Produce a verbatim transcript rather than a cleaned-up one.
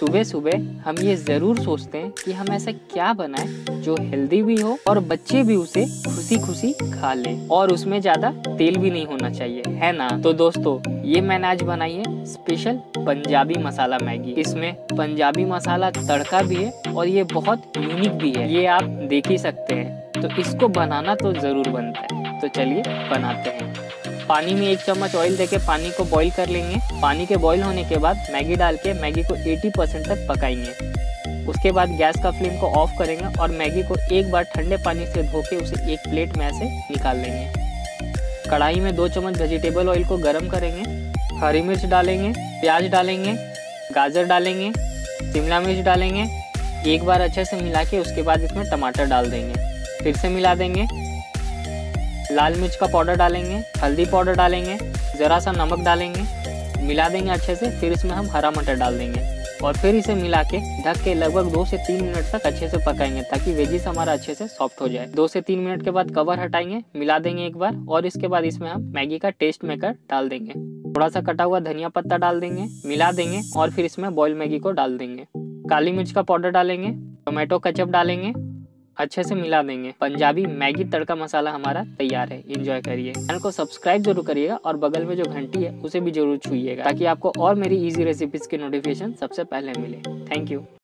सुबह सुबह हम ये जरूर सोचते हैं कि हम ऐसा क्या बनाएं जो हेल्दी भी हो और बच्चे भी उसे खुशी खुशी खा लें और उसमें ज्यादा तेल भी नहीं होना चाहिए, है ना। तो दोस्तों ये मैंने आज बनाई है स्पेशल पंजाबी मसाला मैगी। इसमें पंजाबी मसाला तड़का भी है और ये बहुत यूनिक भी है, ये आप देख ही सकते हैं। तो इसको बनाना तो जरूर बनता है, तो चलिए बनाते हैं। पानी में एक चम्मच ऑयल देके पानी को बॉईल कर लेंगे। पानी के बॉईल होने के बाद मैगी डाल के मैगी को अस्सी परसेंट तक पकाएंगे। उसके बाद गैस का फ्लेम को ऑफ करेंगे और मैगी को एक बार ठंडे पानी से धो के उसे एक प्लेट में ऐसे निकाल लेंगे। कढ़ाई में दो चम्मच वेजिटेबल ऑयल को गर्म करेंगे। हरी मिर्च डालेंगे, प्याज डालेंगे, गाजर डालेंगे, शिमला मिर्च डालेंगे। एक बार अच्छे से मिला के उसके बाद इसमें टमाटर डाल देंगे। फिर से मिला देंगे। लाल मिर्च का पाउडर डालेंगे, हल्दी पाउडर डालेंगे, ज़रा सा नमक डालेंगे, मिला देंगे अच्छे से। फिर इसमें हम हरा मटर डाल देंगे और फिर इसे मिला के ढक के लगभग दो से तीन मिनट तक अच्छे से पकाएंगे ताकि वेजिस हमारा अच्छे से सॉफ्ट हो जाए। दो से तीन मिनट के बाद कवर हटाएंगे, मिला देंगे एक बार और इसके बाद इसमें हम मैगी का टेस्ट मेकर डाल देंगे। थोड़ा सा कटा हुआ धनिया पत्ता डाल देंगे, मिला देंगे और फिर इसमें बॉयल मैगी को डाल देंगे। काली मिर्च का पाउडर डालेंगे, टोमेटो केचप डालेंगे, अच्छे से मिला देंगे। पंजाबी मैगी तड़का मसाला हमारा तैयार है। एंजॉय करिए। चैनल को सब्सक्राइब जरूर करिएगा और बगल में जो घंटी है उसे भी जरूर छूइएगा ताकि आपको और मेरी इजी रेसिपीज की नोटिफिकेशन सबसे पहले मिले। Thank you.